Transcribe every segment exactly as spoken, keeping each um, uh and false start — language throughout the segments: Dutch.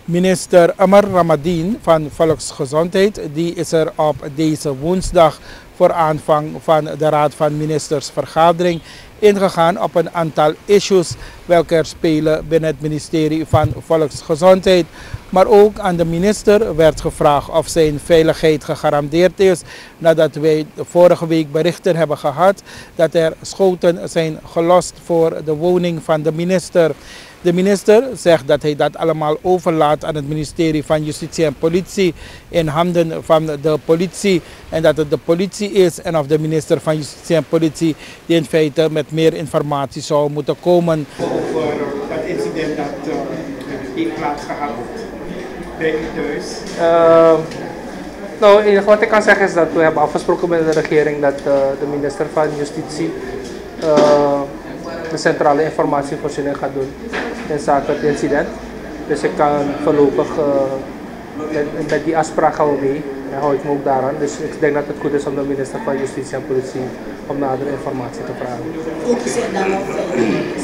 Minister Amar Ramadien van Volksgezondheid die is er op deze woensdag voor aanvang van de Raad van Ministers vergadering ingegaan op een aantal issues welke er spelen binnen het ministerie van Volksgezondheid. Maar ook aan de minister werd gevraagd of zijn veiligheid gegarandeerd is nadat wij vorige week berichten hebben gehad dat er schoten zijn gelost voor de woning van de minister. De minister zegt dat hij dat allemaal overlaat aan het ministerie van Justitie en Politie in handen van de politie en dat het de politie is en of de minister van Justitie en Politie die in feite met meer informatie zou moeten komen. Over dat incident dat uh, heeft plaatsgehad bij u thuis? Uh, nou, enige wat ik kan zeggen is dat we hebben afgesproken met de regering dat uh, de minister van Justitie uh, de centrale informatievoorziening gaat doen in zaken het incident. Dus ik kan voorlopig uh, met, met die afspraak gaan we mee en hou ik me ook daaraan. Dus ik denk dat het goed is om de minister van Justitie en Politie om nadere informatie te vragen. Focus je dan op veiligheid?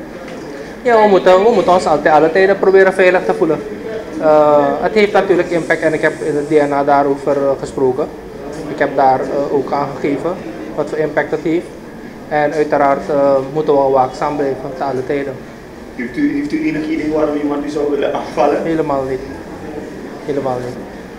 Ja, we moeten, we moeten ons altijd alle tijden proberen veilig te voelen. Uh, het heeft natuurlijk impact en ik heb in het D N A daarover uh, gesproken. Ik heb daar uh, ook aangegeven wat voor impact het heeft. En uiteraard uh, moeten we waakzaam blijven te alle tijden. Heeft u, heeft u enig idee waarom iemand u zou willen aanvallen? Helemaal niet. Helemaal niet.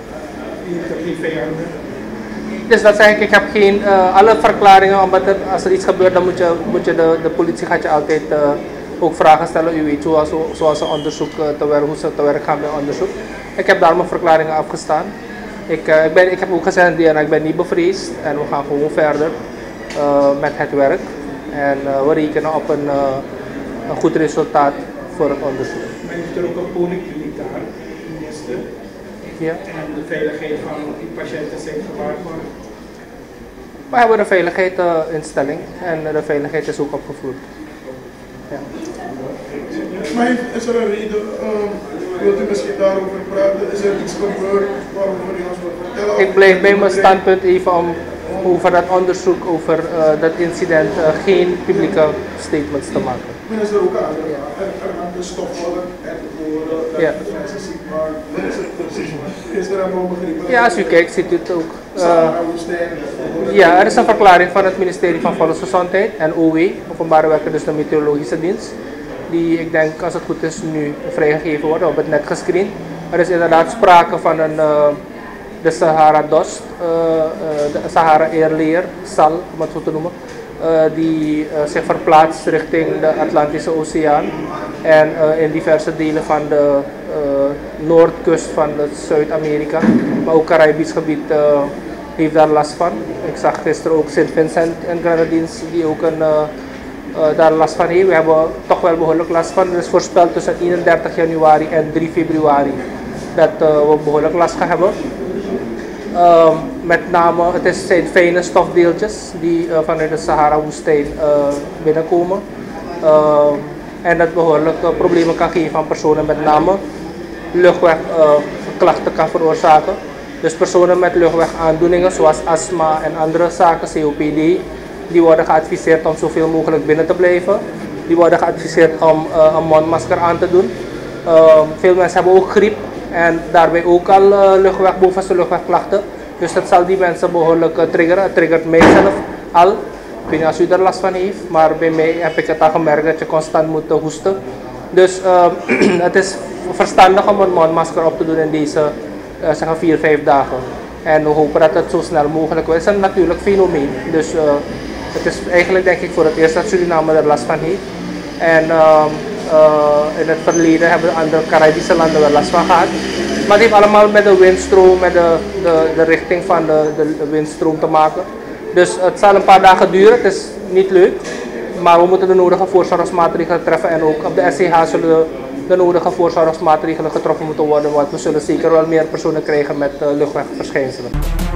U heeft geen vijanden? Dus dat zeg ik, ik heb geen, uh, alle verklaringen, omdat er, als er iets gebeurt dan moet je, moet je de, de politie gaat je altijd uh, ook vragen stellen. U weet zoals, zoals een onderzoek uh, te werk, hoe ze te werk gaan bij onderzoek. Ik heb daar mijn verklaringen afgestaan. Ik, uh, ik, ben, ik heb ook gezegd in ik ben niet bevreesd en we gaan gewoon verder uh, met het werk. En uh, we rekenen op een, uh, een goed resultaat voor het onderzoek. Maar heeft er ook een polykliniek daar, minister? Ja. En de veiligheid van die patiënten zijn gewaarborgd? We hebben een veiligheidsinstelling uh, en de veiligheid is ook opgevoerd. Ja. Maar is er een reden, uh, wilt u misschien daarover praten? Is er iets gebeurd waarover u ons wilt vertellen? Ik blijf bij mijn standpunt even om over dat onderzoek, over uh, dat incident, uh, geen publieke statements te maken. Minister ook aan, ja. Er, er aan de stofvallen en de woorden, ja. De mensen ziek maken. Wat is het precies? Is er helemaal begrepen? Ja, als u kijkt ziet u het ook. Uh, ja, er is een verklaring van het ministerie van Volksgezondheid en O W, openbare werken, dus de meteorologische dienst. Die ik denk, als het goed is, nu vrijgegeven wordt. We hebben het net gescreend. Er is inderdaad sprake van een, uh, de Sahara Dost, uh, uh, de Sahara Air Layer, S A L, om het zo te noemen. Uh, die uh, zich verplaatst richting de Atlantische Oceaan en uh, in diverse delen van de uh, noordkust van Zuid-Amerika, maar ook Caribisch gebied uh, heeft daar last van. Ik zag gisteren ook Sint Vincent en Grenadines die ook een, uh, uh, daar last van heeft. We hebben toch wel behoorlijk last van. Er is voorspeld tussen eenendertig januari en drie februari dat uh, we behoorlijk last gaan hebben. Uh, met name, het is, zijn fijne stofdeeltjes die uh, vanuit de Sahara-woestijn uh, binnenkomen. Uh, en dat behoorlijk uh, problemen kan geven aan personen, met name luchtwegklachten uh, kan veroorzaken. Dus personen met luchtwegaandoeningen zoals astma en andere zaken, C O P D, die worden geadviseerd om zoveel mogelijk binnen te blijven. Die worden geadviseerd om uh, een mondmasker aan te doen. Uh, veel mensen hebben ook griep. En daarbij ook al uh, luchtweg, bovenste luchtwegklachten. Dus dat zal die mensen behoorlijk uh, triggeren. Het triggert mijzelf al. Ik weet niet als u er last van heeft, maar bij mij heb ik het al gemerkt dat je constant moet uh, hoesten. Dus uh, het is verstandig om een mondmasker op te doen in deze uh, zeggen vier, vijf dagen. En we hopen dat het zo snel mogelijk is. Het is een natuurlijk fenomeen. Dus uh, het is eigenlijk denk ik voor het eerst dat Suriname er last van heeft. En uh, uh, in het verleden hebben andere Caribische landen er last van gehad. Maar het heeft allemaal met de windstroom, met de, de, de richting van de, de windstroom te maken. Dus het zal een paar dagen duren, het is niet leuk. Maar we moeten de nodige voorzorgsmaatregelen treffen en ook op de S C H zullen de, de nodige voorzorgsmaatregelen getroffen moeten worden. Want we zullen zeker wel meer personen krijgen met uh, luchtwegverschijnselen.